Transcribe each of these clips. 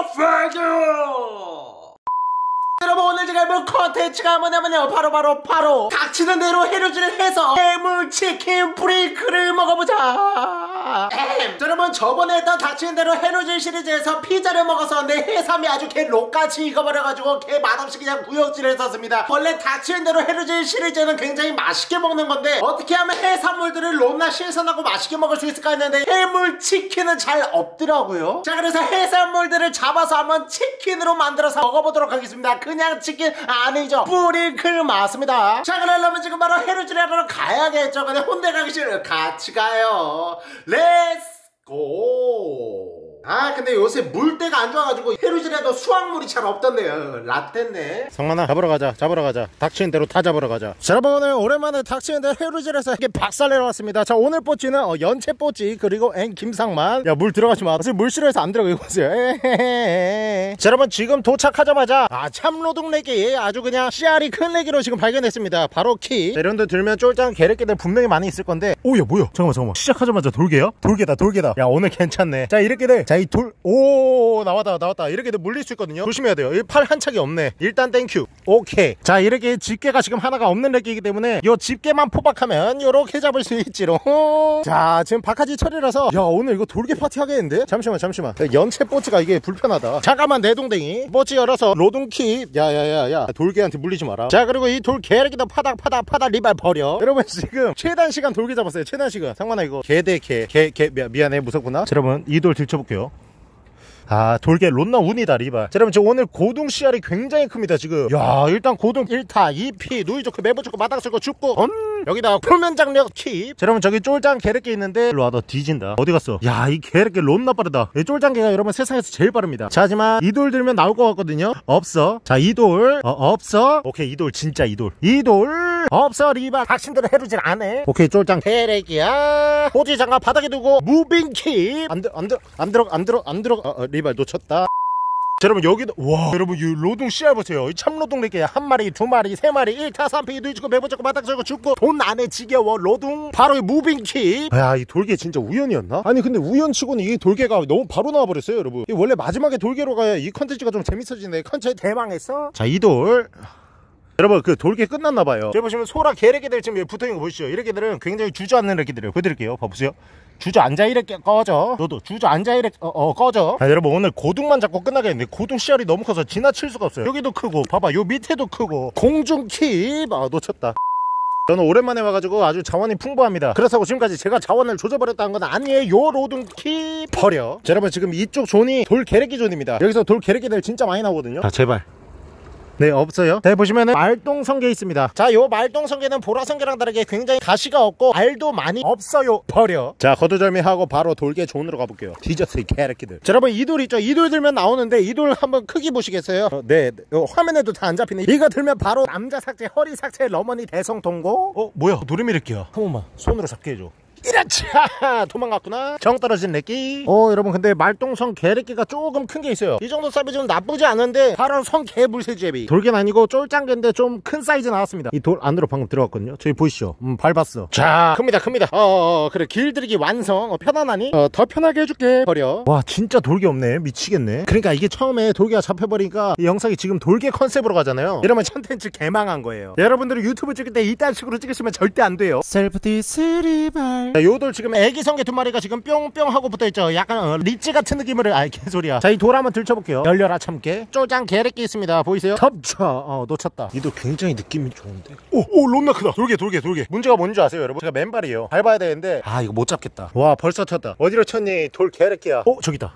여러분, 오늘 제가 해볼 컨텐츠가 뭐냐면요, 바로 닥치는 대로 해루질을 해서 해물치킨 브레이크를 먹어보자. 여러분, 저번에 했던 닥치는 대로 해루질 시리즈에서 피자를 먹었었는데 해삼이 아주 개 록같이 익어버려가지고 개 맛없이 그냥 구역질을 했었습니다. 원래 닥치는 대로 해루질 시리즈는 굉장히 맛있게 먹는 건데 어떻게 하면 해산물들을 롬나 신선하고 맛있게 먹을 수 있을까 했는데 해물치킨은 잘 없더라고요. 자, 그래서 해산물들을 잡아서 한번 치킨으로 만들어서 먹어보도록 하겠습니다. 그냥 치킨 아니죠, 브레이크를 맞습니다. 자, 그러려면 지금 바로 해루질 하러 가야겠죠. 근데 혼자 가기 싫어요. 같이 가요. 렛츠고. 아, 근데 요새 물때가 안 좋아가지고 해루질해도 수확물이 잘 없던데요. 라떼네. 상만아, 잡으러 가자. 닥치는 대로 다 잡으러 가자. 자, 여러분, 오늘 오랜만에 닥치는 대로 해루질해서 이렇게 박살내러 왔습니다. 자, 오늘 뽀찌는 연채 뽀찌 그리고 김상만. 야, 물 들어가지 마. 사실 물 싫어해서 안 들어가. 이거 보세요. 자, 여러분, 지금 도착하자마자 참로동 레기, 아주 그냥 씨알이 큰 레기로 지금 발견했습니다. 바로 키. 이런 데 들면 쫄짱 게레끼들 분명히 많이 있을 건데. 오야, 뭐야, 잠깐만. 시작하자마자 돌개야? 돌개다. 야, 오늘 괜찮네. 자, 이렇게들. 자, 이 나왔다. 이렇게들 물릴 수 있거든요. 조심해야 돼요. 이 팔 한 척이 없네. 일단 땡큐. 오케이. 자, 이렇게 집게가 지금 하나가 없는 레기이기 때문에 요 집게만 포박하면 요렇게 잡을 수 있지롱. 자, 지금 박하지 철이라서 야, 오늘 이거 돌개 파티 하겠는데? 잠시만. 연채 뽀치가 이게 불편하다. 잠깐만, 내 동댕이. 뽀치 열어서 로동킵. 야, 돌개한테 물리지 마라. 자, 그리고 이 돌개레기도 파닥 리발 버려. 여러분, 지금 최단 시간 돌개 잡았어요. 최단 시간. 상관아, 이거 개대 개 미안해, 무섭구나. 자, 여러분, 이 돌 들춰볼게요. 아, 돌개 론나 운이다, 리발. 자, 여러분, 저 오늘 고둥 씨알이 굉장히 큽니다, 지금. 야, 일단 고둥 1타 2피 누이 좋고 매부 좋고 마당 쓸고 죽고 여기다 표면 장력 킵. 자, 여러분, 저기 쫄짱 개레끼 있는데 일로와, 너 뒤진다. 어디 갔어? 야, 이 개레끼 론나 빠르다. 이 쫄짱 개가 여러분 세상에서 제일 빠릅니다. 자, 하지만 이 돌 들면 나올 것 같거든요. 없어. 자, 이 돌 없어. 오케이, 이 돌 진짜 이 돌 없어. 리발 닥친대로 해루질 안해. 오케이, 쫄짱 개레끼야. 호지 장갑 바닥에 두고 무빙 킵. 안 들어. 리발 놓쳤다. 자, 여러분, 여기도 와, 여러분, 이 로동 씨알 보세요. 이 참로동 레게 한 마리, 두 마리, 세 마리, 1타 3피 누이주고 매부잡고 바닥 썰고 죽고 돈 안에 지겨워 로동. 바로 이 무빙킵. 야, 이 돌개 진짜 우연이었나? 아니, 근데 우연치고는 이 돌개가 너무 바로 나와버렸어요, 여러분. 이 원래 마지막에 돌개로 가야 이 컨텐츠가 좀 재밌어지네. 컨텐츠 대망했어. 자, 이 돌. 여러분, 그 돌개 끝났나봐요. 저기 보시면 소라 개레기들 지금 여기 붙어있는 거 보시죠. 이 레기들은 굉장히 주저앉는 레기들이에요. 보여드릴게요. 봐보세요. 주저앉아 이래 꺼져. 너도 주저앉아 이래 꺼져. 자, 여러분, 오늘 고둥만 잡고 끝나겠는데 고둥 씨알이 너무 커서 지나칠 수가 없어요. 여기도 크고 봐봐, 요 밑에도 크고. 공중킵. 놓쳤다. 저는 오랜만에 와가지고 아주 자원이 풍부합니다. 그렇다고 지금까지 제가 자원을 조져버렸다는 건 아니에요. 요 로둥킵 버려. 자, 여러분, 지금 이쪽 존이 돌 개레기 존입니다. 여기서 돌 개레기들 진짜 많이 나오거든요. 아, 제발. 네, 없어요. 네, 보시면은 말똥성게 있습니다. 자, 요 말똥성게는 보라성게랑 다르게 굉장히 가시가 없고 알도 많이 없어요. 버려. 자, 거두절미하고 바로 돌개 존으로 가볼게요. 뒤졌어, 이 개새끼들. 자, 여러분, 이 돌 있죠? 이 돌 들면 나오는데 이 돌 한번 크기 보시겠어요? 네, 화면에도 다 안 잡히네. 이거 들면 바로 남자 삭제, 허리 삭제, 러머니 대성통고. 뭐야, 노래미를게요. 한 번만 손으로 잡게 해줘. 이라차, 도망갔구나. 정 떨어진 레끼. 여러분, 근데 말똥성 개레끼가 조금 큰 게 있어요. 이 정도 사이즈는 나쁘지 않은데 바로 성개 물새제비. 돌개는 아니고 쫄짱개인데 좀 큰 사이즈 나왔습니다. 이 돌 안으로 방금 들어갔거든요. 저기 보이시죠? 밟았어. 자, 큽니다. 그래, 길들이기 완성. 편안하니? 더 편하게 해줄게. 버려. 와, 진짜 돌개 없네. 미치겠네. 그러니까 이게 처음에 돌개가 잡혀버리니까 이 영상이 지금 돌개 컨셉으로 가잖아요. 이러면 컨텐츠 개망한 거예요. 여러분들은 유튜브 찍을 때 이딴 식으로 찍으시면 절대 안 돼요. 셀프 디스리발. 자, 요돌 지금 애기 성게 두 마리가 지금 뿅뿅 하고 붙어있죠. 약간 리치 같은 느낌으로. 개소리야. 자, 이 돌 한번 들쳐볼게요. 열려라 참깨. 쫄짱 개레끼 있습니다. 보이세요? 덮쳐. 놓쳤다. 이 돌 굉장히 느낌이 좋은데. 오, 롬나 크다. 돌개. 문제가 뭔지 아세요, 여러분? 제가 맨발이에요. 밟아야 되는데 이거 못 잡겠다. 와, 벌써 쳤다. 어디로 쳤니? 돌 개레끼야. 저기다.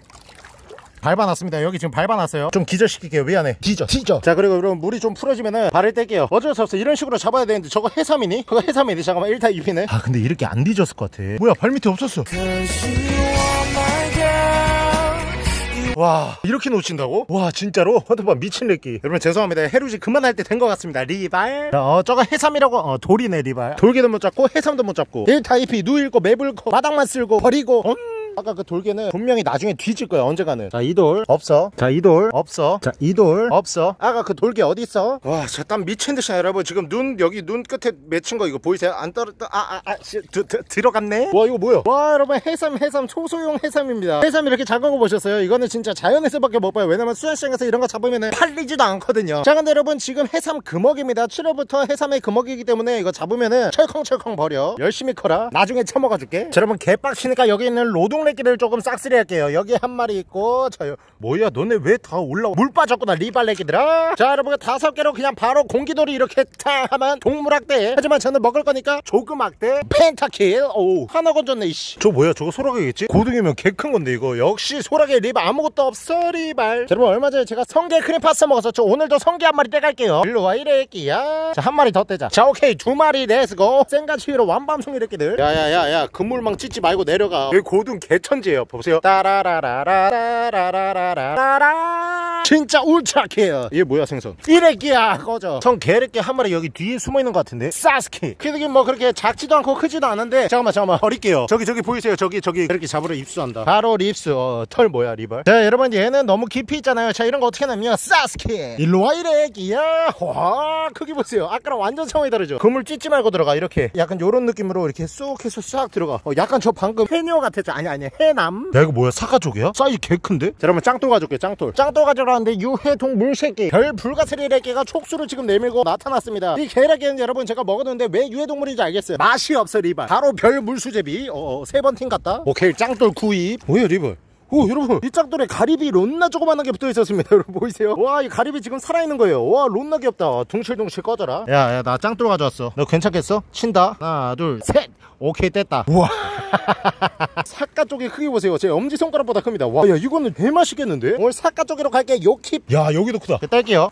밟아놨습니다. 여기 지금 밟아놨어요. 좀 기절시킬게요. 미안해. 뒤져. 자, 그리고 여러분, 물이 좀 풀어지면은 발을 뗄게요. 어쩔 수 없어. 이런 식으로 잡아야 되는데 저거 해삼이니? 그거 해삼이니? 잠깐만, 1타 2피네. 근데 이렇게 안 뒤졌을 것 같아. 뭐야, 발 밑에 없었어. 와, 이렇게 놓친다고? 와, 진짜로? 헌터반 미친 렉기. 여러분, 죄송합니다. 해루질 그만할 때 된 것 같습니다. 리발. 저거 해삼이라고. 돌이네, 리발. 돌개도 못 잡고 해삼도 못 잡고 1타 2피 누일고 매불고 바닥만 쓸고 버리고 아까 그 돌개는 분명히 나중에 뒤질 거야 언젠가는. 자 이 돌 없어. 자 이 돌 없어. 자 이 돌 없어. 아까 그 돌개 어디 있어? 와 저 땀 미친 듯이 여러분 지금 눈 여기 눈 끝에 맺힌 거 이거 보이세요? 안 떨어져. 들어갔네. 와 이거 뭐야? 와 여러분 해삼 초소형 해삼입니다. 해삼 이렇게 작은 거 보셨어요? 이거는 진짜 자연에서밖에 못 봐요. 왜냐면 수산시장에서 이런 거 잡으면 팔리지도 않거든요. 자 근데 여러분 지금 해삼 금어기입니다. 7월부터 해삼의 금어기이기 때문에 이거 잡으면은 철컹철컹 버려. 열심히 커라. 나중에 처먹어 줄게. 자 여러분 개빡치니까 여기 있는 로동래끼를 조금 싹쓸이 할게요. 여기 한 마리 있고 저 뭐야 너네 왜 다 올라와? 물 빠졌구나 리발래끼들아. 자 여러분 5개로 그냥 바로 공기돌이 이렇게 타 하면 동물학대. 하지만 저는 먹을 거니까 조그맣대 펜타킬. 오 하나 건졌네 이씨. 저 뭐야 저거 소라게겠지? 고등이면 개 큰 건데 이거. 역시 소라게 리발 아무것도 없어 리발. 자, 여러분 얼마 전에 제가 성게 크림 파스타 먹었었죠. 오늘도 성게 한 마리 떼갈게요. 일로와 이래끼야. 자 한 마리 더 떼자. 자 오케이 2마리 렛츠고. 생가치로 완밤송 이래끼들. 야야야야 그물망 찢지 말고 내려가. 여기 고등 개천지예요. 보세요. 따라라라라라라라라라. 진짜 울트라케어. 이게 뭐야 생선. 이래끼야 꺼져. 성 개래끼 한 마리 여기 뒤에 숨어있는 것 같은데. 사스키. 그게 뭐 그렇게 작지도 않고 크지도 않은데. 잠깐만 버릴게요. 저기 보이세요. 저기 이렇게 잡으러 입수한다. 바로 립수. 털 뭐야 리발. 자 여러분 얘는 너무 깊이 있잖아요. 자 이런 거 어떻게 하냐면 사스키. 일로와 이래끼야. 와 크기 보세요. 아까랑 완전 상황이 다르죠. 그물 찢지 말고 들어가. 이렇게 약간 요런 느낌으로 이렇게 쑥 해서 싹 들어가. 약간 저 방금 해녀 같았죠. 아니 해남. 야 이거 뭐야 사과족이야? 사이즈 개 큰데? 자 여러분 짱돌 가져올게요. 짱돌 가져라는데 유해동 물새끼 별 불가사리래끼가 촉수를 지금 내밀고 나타났습니다. 이 개래끼는 여러분 제가 먹었는데 왜 유해동물인지 알겠어요. 맛이 없어 리발. 바로 별 물수제비. 3번 팀 같다. 오케이 짱돌 구입. 뭐야 리발. 오 여러분 이 짱돌에 가리비 론나 조그만한 게 붙어있었습니다. 여러분 보이세요? 와 이 가리비 지금 살아있는 거예요. 와 론나 귀엽다. 둥실둥실 꺼져라. 야야 나 짱돌 가져왔어. 너 괜찮겠어? 친다. 하나 둘 셋. 오케이 뗐다. 우와 사과 쪽의 크기 보세요. 제 엄지손가락보다 큽니다. 와 야 이거는 개 맛있겠는데? 오늘 사과 쪽으로 갈게. 요킵. 야 여기도 크다. 뗄게요.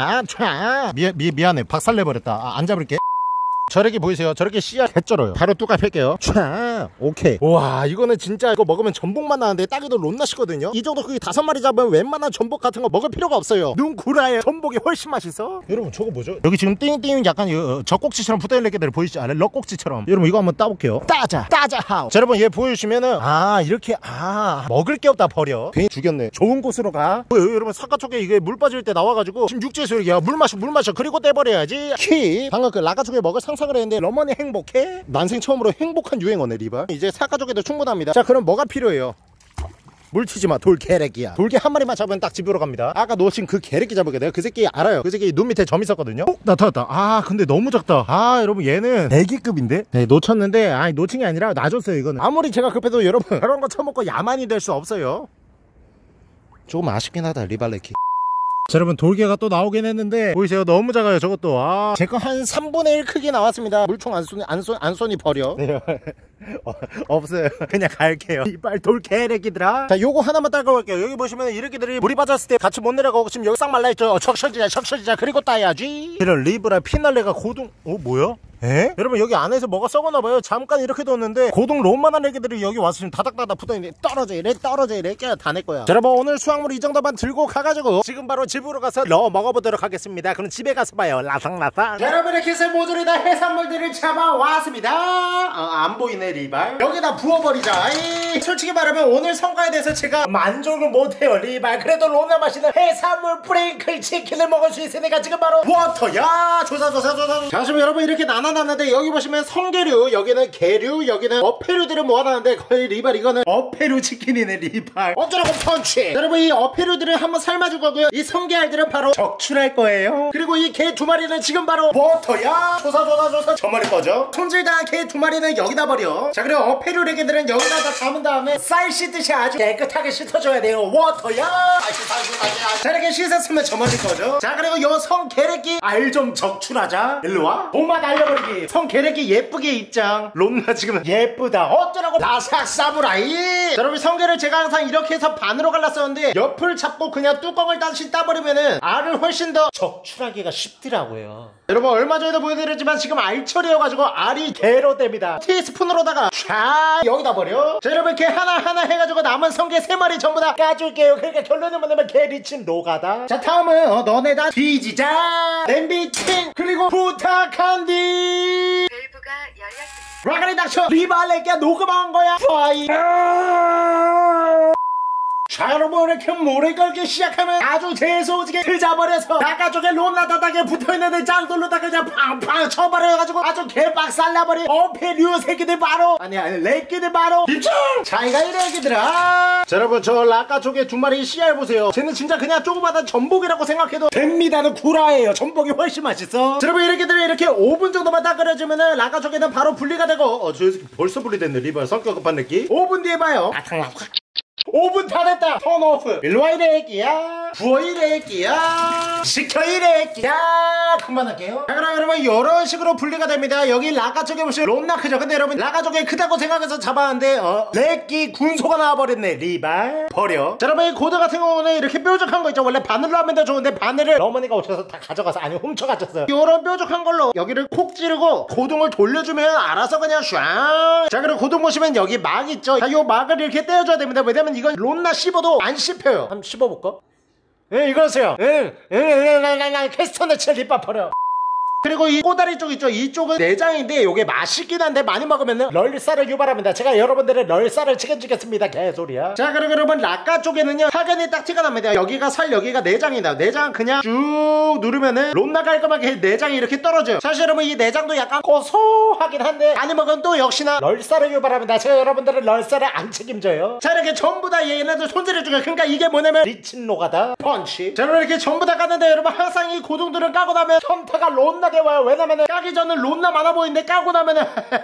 미안해 박살내버렸다. 안 잡을게. 저렇게 보이세요? 저렇게 씨앗 개쩔어요. 바로 뚜까 팰게요. 촤 오케이. 와 이거는 진짜 이거 먹으면 전복만 나는데 딱이도 론나시거든요. 이 정도 크기 5마리 잡으면 웬만한 전복 같은 거 먹을 필요가 없어요. 눈 구라에 전복이 훨씬 맛있어. 여러분 저거 뭐죠? 여기 지금 띵띵 약간 젖꼭지처럼 붙어있는 애들 보이시지 않아요? 럭꼭지처럼. 여러분 이거 한번 따볼게요. 따자 하우. 자 여러분 얘 보여주시면은 이렇게 먹을 게 없다 버려. 괜히 죽였네. 좋은 곳으로 가. 여러분 사과 쪽에 이게 물 빠질 때 나와가지고 지금 육지에서 이렇게 물 마셔 그리고 떼버려야지. 키 방금 그 라가 쪽에 먹을 상상을 했는데 러머니 행복해? 난생 처음으로 행복한 유행어네 리발. 이제 사과족에도 충분합니다. 자 그럼 뭐가 필요해요? 물 튀지마 돌개래끼야. 돌개 한 마리만 잡으면 딱 집으로 갑니다. 아까 놓친 그 개래끼 잡을게. 내가 그 새끼 알아요. 그 새끼 눈 밑에 점 있었거든요. 나타났다. 근데 너무 작다. 여러분 얘는 애기급인데? 네 놓쳤는데 놓친 게 아니라 놔줬어요. 이거는 아무리 제가 급해도 여러분 그런 거 처먹고 야만이 될 수 없어요. 조금 아쉽긴 하다 리발레키. 자 여러분 돌개가 또 나오긴 했는데 보이세요? 너무 작아요 저것도. 제거 한 3분의 1 크기 나왔습니다. 물총 안 쏘니 버려. 네. 없어요. 그냥 갈게요. 이빨 돌개래끼들아. 자 요거 하나만 따고 갈게요. 여기 보시면 이렇게들이 물이 빠졌을 때 같이 못 내려가고 지금 여기 싹 말라있죠. 척셔지자 그리고 따야지. 이런 리브라 피날레가 고동. 뭐야? 에? 여러분 여기 안에서 뭐가 썩었나봐요. 잠깐 이렇게 뒀는데 고동 롬만한 애기들이 여기 와서 지금 다닥다닥 붙어있는데 떨어져 이래 다 내거야. 자 여러분 오늘 수확물 이 정도만 들고 가가지고 지금 바로 집으로 가서 먹어보도록 하겠습니다. 그럼 집에 가서 봐요. 라상라상. 여러분 이렇게 해서 모조리 다 해산물들을 잡아왔습니다. 안 보이네 리발. 여기다 부어버리자. 솔직히 말하면 오늘 성과에 대해서 제가 만족을 못해요 리발. 그래도 롬나 맛있는 해산물 프링클 치킨을 먹을 수 있으니까 지금 바로 워터야. 조사. 자 지금 여러분 이렇게 나눠놨는데 여기 보시면 성게류, 여기는 게류, 여기는 어패류들을 모아놨는데 거의 리발 이거는 어패류 치킨이네 리발. 어쩌라고 펀치. 여러분 이 어패류들을 한번 삶아줄 거고요. 이 성게알들은 바로 적출할 거예요. 그리고 이 개 2마리는 지금 바로 버터야. 조사 저 머리 꺼져. 손질당한 개 2마리는 여기다 버려. 자 그리고 어패류 레게들은 여기다 다 담은 다음에 쌀 씻듯이 아주 깨끗하게 씻어줘야 돼요. 워터야. 자 이렇게 씻었으면 저 머리 꺼져. 자 그리고 요 성게래끼 알 좀 적출하자. 일로와. 도마 날려버리기. 성게래끼 예쁘게 입장. 롬나 지금 예쁘다. 어쩌라고 라삭 사무라이. 자 여러분 성게를 제가 항상 이렇게 해서 반으로 갈랐었는데 옆을 잡고 그냥 뚜껑을 다시 따버리면은 알을 훨씬 더 적출하기가 쉽더라고요. 여러분 얼마 전에도 보여드렸지만 지금 알처리여가지고 알이 개로 됩니다. 티스푼으로다가 촤 여기다 버려. 자 여러분 이렇게 하나하나 해가지고 남은 성게 3마리 전부 다 까줄게요. 그러니까 결론은 뭐냐면 개 리친 노가다. 자 다음은 너네다 뒤지자. 냄비팅 그리고 부탁한디. 밸브가 열렸습니다. 라가리 닥쳐. 리발레끼야 녹음한 거야. 파이. 자 여러분 이렇게 모래 걸기 시작하면 아주 재소지게 트자버려서 바깥 쪽에 롬나다닥에 붙어있는데 짱돌로다 그냥 팡팡 쳐버려가지고 아주 개박살 나버린 어패류 새끼들 바로 아니 렉끼들 바로 입장! 자기가 이래 애기들아. 자 여러분 저 라까 쪽에 두 마리 씨알 보세요. 쟤는 진짜 그냥 조그마한 전복이라고 생각해도 됩니다는 구라예요. 전복이 훨씬 맛있어. 자 여러분 이렇게들 이렇게 5분 정도만 딱 끓여주면은 라까 쪽에는 바로 분리가 되고 저 벌써 분리됐네. 리발 성격 급한 느낌. 5분 뒤에 봐요. 5분 다 됐다. 턴오프. 일로와 이래 애기야. 부어 이래 애기야. 시켜 이래 애기야. 그만할게요. 자 그럼 여러분 이런 식으로 분리가 됩니다. 여기 라가 쪽에 보시면 롬나 크죠. 근데 여러분 라가 쪽에 크다고 생각해서 잡았는데 렉기 군소가 나와버렸네. 리발 버려. 자 여러분 이 고등 같은 경우는 이렇게 뾰족한 거 있죠. 원래 바늘로 하면 더 좋은데 바늘을 어머니가 오셔서 다 가져가서 아니 훔쳐가셨어요. 요런 뾰족한 걸로 여기를 콕 찌르고 고등을 돌려주면 알아서 그냥 샹. 자 그리고 고등 보시면 여기 막 있죠. 자 요 막을 이렇게 떼어줘야 됩니다. 왜냐면 이건 롬나 씹어도 안 씹혀요. 한번 씹어볼까? 예, 이거세요. 캐스터네 칠 립밥 버려. 그리고 이 꼬다리 쪽 있죠. 이쪽은 내장인데 요게 맛있긴 한데 많이 먹으면은 럴살을 유발합니다. 제가 여러분들의 럴살을 책임지겠습니다. 개소리야. 자 그리고 여러분 라까 쪽에는요 확연히 딱 티가 납니다. 여기가 살 여기가 내장이다. 내장 그냥 쭉 누르면은 롬나 깔끔하게 내장이 이렇게 떨어져요. 사실 여러분 이 내장도 약간 고소하긴 한데 많이 먹으면 또 역시나 럴살을 유발합니다. 제가 여러분들의 럴살을 안 책임져요. 자 이렇게 전부 다 얘네들 손질해주고 그러니까 이게 뭐냐면 리친 노가다 펀치. 자 여러분 이렇게 전부 다 까는데 여러분 항상 이 고동들을 까고 나면 현타가 롬나게 와요. 왜냐면은 까기 전은 롬나 많아 보이는데 까고 나면은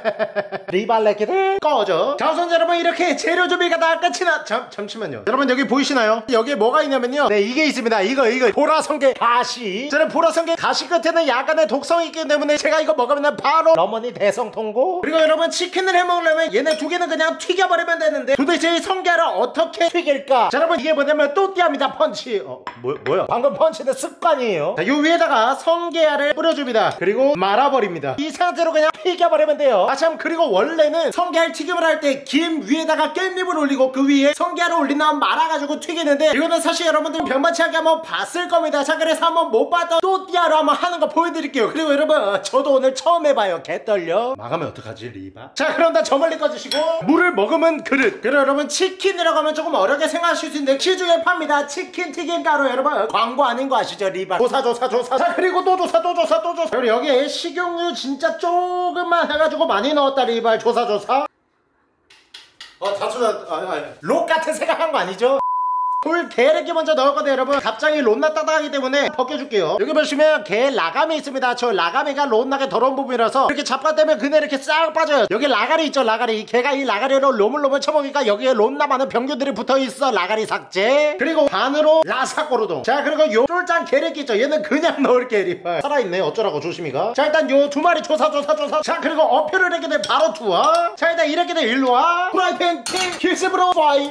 리발레끼들 꺼져. 자 우선 여러분 이렇게 재료 준비가 다 끝이 나. 잠시만요. 여러분 여기 보이시나요? 여기에 뭐가 있냐면요. 네 이게 있습니다. 이거 보라성게 가시. 저는 보라성게 가시 끝에는 약간의 독성이 있기 때문에 제가 이거 먹으면 바로 어머니 대성통고. 그리고 여러분 치킨을 해먹으려면 얘네 두 개는 그냥 튀겨버리면 되는데 도대체 이 성게를 어떻게 튀길까? 자 여러분 이게 뭐냐면 또띠아입니다. 펀치. 뭐야 방금 펀치는 습관이에요. 자 요 위에다가 성게알을 뿌려줍니다. 그리고 말아버립니다. 이 상태로 그냥 튀겨버리면 돼요. 아 참 그리고 원래는 성게알 튀김을 할 때 김 위에다가 깻잎을 올리고 그 위에 성게알을 올린 다음 말아가지고 튀기는데 이거는 사실 여러분들 변만치하게 한번 봤을 겁니다. 자 그래서 한번 못 봤던 또띠아로 한번 하는 거 보여드릴게요. 그리고 여러분 저도 오늘 처음 해봐요. 개떨려. 망하면 어떡하지 리바. 자 그럼 다 저 멀리 꺼주시고 물을 머금은 그릇. 그리고 여러분 치킨이라고 하면 조금 어렵게 생각하실 수 있는데 시중에 팝니다. 치킨 튀김가루. 여러분 광고 아닌 거 아시죠 리바. 조사. 자 그리고 또 조사. 그리고 여기에 식용유 진짜 조금만 해가지고 많이 넣었다 리발. 조사. 록 같은 생각한 거 아니죠? 돌 게르기 먼저 넣었거든요 여러분. 갑자기 롬나 따다하기 때문에 벗겨줄게요. 여기 보시면 게 라가미 있습니다. 저 라가미가 롬나게 더러운 부분이라서 이렇게 잡아떼면 그네 이렇게 싹 빠져요. 여기 라가리 있죠 라가리. 걔가 이 라가리로 로물로물 쳐먹으니까 여기에 롬나 많은 병균들이 붙어있어. 라가리 삭제. 그리고 반으로 라사꼬르동. 자 그리고 요 쫄짱 게르기 있죠. 얘는 그냥 넣을게 리발. 살아있네 어쩌라고 조심히가. 자 일단 요 두 마리 조사. 자 그리고 어표를 이렇게 돼 바로 투하. 자 일단 이렇게 돼 일로와. 프라이팬 킹 킬스브로 파이.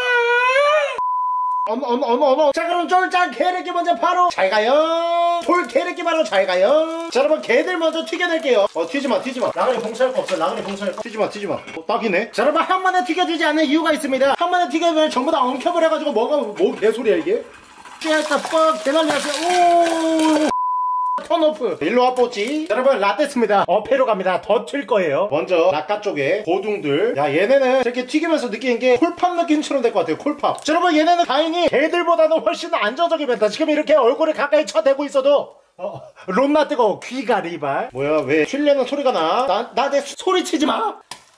어머. 자 그럼 쫄짱 게르기 먼저 바로 잘 가요. 돌 게르기 바로 잘 가요. 자 여러분 게들 먼저 튀겨낼게요. 튀지마. 라그리 봉사할 거 없어. 라그리 봉사할 거. 튀지마. 딱이네. 자 여러분 한 번에 튀겨지지 않는 이유가 있습니다. 한 번에 튀겨면 전부 다 엉켜버려가지고 뭐 개소리야 이게. 찌했다 뻑 개난리났어요. 오 턴오프. 일로와 뽀찌. 여러분 라떼스입니다. 어패로 갑니다. 더 튈 거예요. 먼저 라까 쪽에 고둥들. 야 얘네는 이렇게 튀기면서 느끼는 게 콜팝 느낌처럼 될 것 같아요. 콜팝. 자, 여러분 얘네는 다행히 개들보다는 훨씬 안정적이면다. 지금 이렇게 얼굴에 가까이 쳐대고 있어도 롬나 뜨거워. 귀가 리발. 뭐야 왜 튀려는 소리가 나? 나 내 소리 치지 마.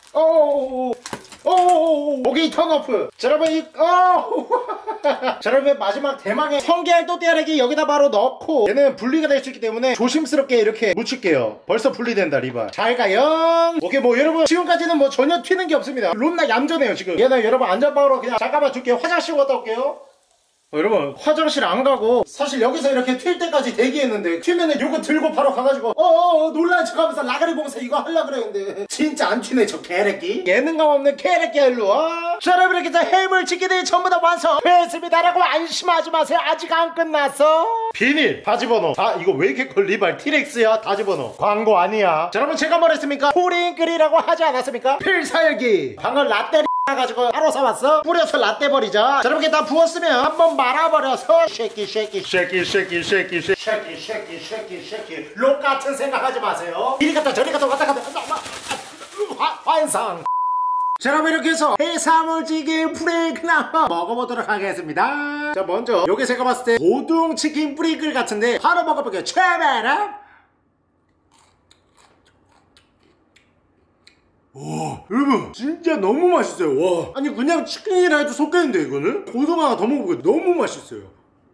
오케이 턴오프. 자 여러분 자 여러분 마지막 대망의 성게알 또띠아래기 여기다 바로 넣고 얘는 분리가 될 수 있기 때문에 조심스럽게 이렇게 묻힐게요. 벌써 분리된다 리바. 잘 가요. 오케이 뭐 여러분 지금까지는 뭐 전혀 튀는 게 없습니다. 롬나 얌전해요 지금. 얘는 여러분 안전방으로 그냥 잠깐만 줄게요. 화장실 갔다 올게요. 여러분 화장실 안 가고 사실 여기서 이렇게 튈 때까지 대기했는데 튀면은 요거 들고 바로 가가지고 놀란 척하면서 라가리 봉사 이거 하려고 그랬는데 진짜 안 튀네 저 개래끼. 예능감 없는 개래끼야 일로와. 자 여러분 이렇게 해물치킨이 전부 다 완성됐습니다라고 안심하지 마세요. 아직 안 끝났어. 비닐 다집어넣어. 이거 왜 이렇게 걸리발 티렉스야. 다집어넣어. 광고 아니야. 자 여러분 제가 뭐랬습니까? 포링글이라고 하지 않았습니까? 필살기. 방금 라떼 가지고 따로 사왔어? 뿌려서 라떼 버리자. 자 여러분 다 부었으면 한번 말아버려서 쉐키 록 같은 생각하지 마세요. 이리 갔다 저리 갔다 왔다 갔다 완성. 자, 그럼 이렇게 해서 해산물찌개 프레이크를 한번 먹어보도록 하겠습니다. 자, 먼저 여기 제가 봤을 때 고등 치킨 프레이크 같은데 바로 먹어볼게요. 최베라. 와, 여러분 진짜 너무 맛있어요. 와, 아니 그냥 치킨이라 해도 속겠는데 이거는 고등어가 더 먹어보고 너무 맛있어요.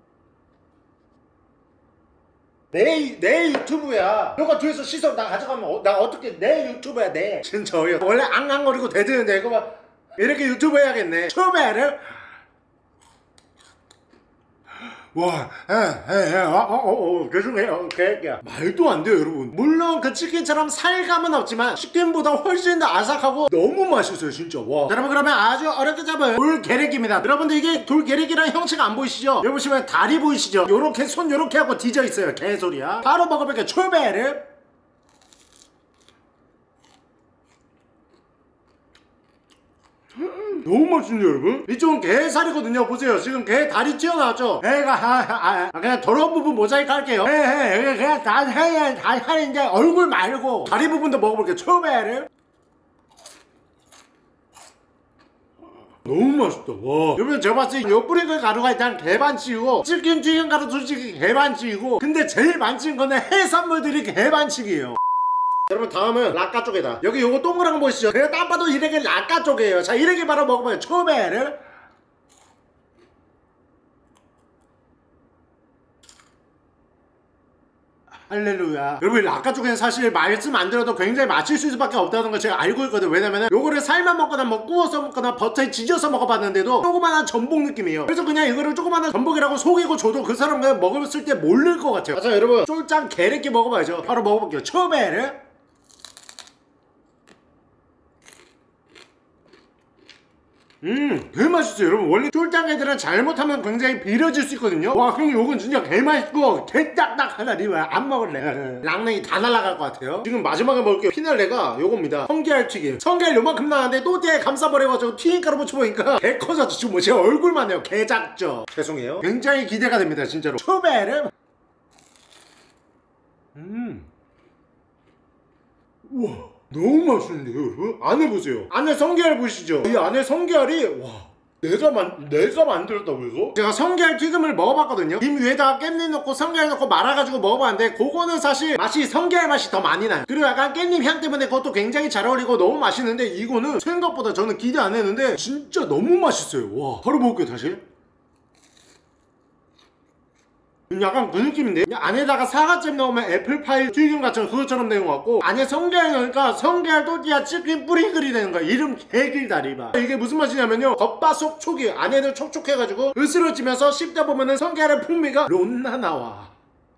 내 유튜브야. 너가 뒤에서 시선 나 가져가면 나 어떻게 내 유튜브야 내. 진짜 어이없. 원래 앙앙거리고 대드는데 이거 봐. 이렇게 유튜브 해야겠네. 처음에는 와, 죄송해요. 말도 안 돼요, 여러분. 물론 그 치킨처럼 살감은 없지만 치킨보다 훨씬 더 아삭하고 너무 맛있어요, 진짜. 와. 자, 여러분 그러면 아주 어렵게 잡은 돌게레기입니다. 여러분들 이게 돌게레기랑 형체가 안 보이시죠? 여기 보시면 다리 보이시죠? 요렇게 손 요렇게 하고 뒤져 있어요. 개소리야. 바로 먹어볼게요. 초베르. 너무 맛있네요, 여러분. 이쪽은 게살이거든요. 보세요, 지금 게 다리 튀어나왔죠. 애가 그냥 더러운 부분 모자이크 할게요. 그냥 다 하는데 얼굴 말고 다리 부분도 먹어볼게요. 초베르. 너무 맛있다. 와, 여러분 제가 봤을 때 요 뿌리글 가루가 일단 개반칙이고 치킨 튀김 가루 솔직히 개반칙이고, 근데 제일 반칙인 거는 해산물들이 개반칙이에요. 여러분 다음은 락까 쪽에다. 여기 요거 동그란 거 보이시죠? 그냥 딱 봐도 이렇게 락까 쪽이에요. 자, 이렇게 바로 먹어봐요. 초베르. 할렐루야. 여러분 락까 쪽에는 사실 말씀 안 들어도 굉장히 맛있을 수밖에 없다는 걸 제가 알고 있거든요. 왜냐면은 요거를 삶아 먹거나 뭐 구워서 먹거나 버터에 지져서 먹어봤는데도 조그만한 전복 느낌이에요. 그래서 그냥 이거를 조그만한 전복이라고 속이고 줘도 그 사람 그냥 먹었을 때 모를 것 같아요. 자, 여러분 쫄짱 게레끼 먹어봐야죠. 바로 먹어볼게요. 초베르. 되게 맛있어요. 여러분 원래 쫄짱게들은 잘못하면 굉장히 비려질 수 있거든요. 와, 근데 요건 진짜 개 맛있고 개 딱딱하다. 리와 안 먹을래. 랑냉이 다 날아갈 것 같아요. 지금 마지막에 먹을게요. 피날레가 요겁니다. 성게알 튀김. 성게알 요만큼 나왔는데 또띠에 감싸버려가지고 튀김가루 묻혀보니까 개 커졌죠. 지금 뭐 제 얼굴만 해요. 개 작죠. 죄송해요. 굉장히 기대가 됩니다, 진짜로. 초베르. 우와, 너무 맛있는데요, 여러분? 안에 보세요. 안에 성게알 보이시죠? 이 안에 성게알이 와, 내가 만들었다고 해서? 제가 성게알 튀김을 먹어봤거든요. 김 위에다가 깻잎 넣고 성게알 넣고 말아가지고 먹어봤는데 그거는 사실 맛이 성게알 맛이 더 많이 나요. 그리고 약간 깻잎 향 때문에 그것도 굉장히 잘 어울리고 너무 맛있는데, 이거는 생각보다 저는 기대 안 했는데 진짜 너무 맛있어요. 와, 바로 먹을게요. 다시. 약간 그 느낌인데, 안에다가 사과잼 넣으면 애플파이 튀김 같은 그것처럼 된 것 같고, 안에 성게알 넣으니까 성게알 또띠아 치킨 뿌링글이 되는 거야. 이름 개길다리바. 이게 무슨 맛이냐면요, 겉바속 촉이 안에는 촉촉해가지고 으스러지면서 씹다 보면은 성게알의 풍미가 론나 나와.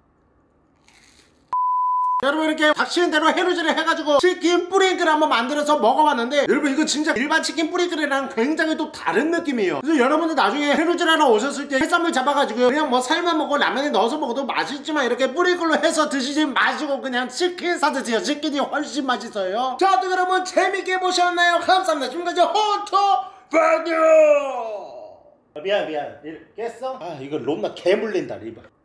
여러분 이렇게 닥치는 대로 해루질을 해가지고 치킨 뿌링클을 한번 만들어서 먹어봤는데, 여러분 이거 진짜 일반 치킨 뿌링클이랑 굉장히 또 다른 느낌이에요. 그래서 여러분들 나중에 해루질하러 오셨을 때 해산물 잡아가지고 그냥 뭐 삶아 먹고 라면에 넣어서 먹어도 맛있지만, 이렇게 뿌링클로 해서 드시지 마시고 그냥 치킨 사드세요. 치킨이 훨씬 맛있어요. 자, 또 여러분 재밌게 보셨나요? 감사합니다. 지금까지 호토바뉴. 미안 깼어? 아, 이거 롬나 개 물린다 리바.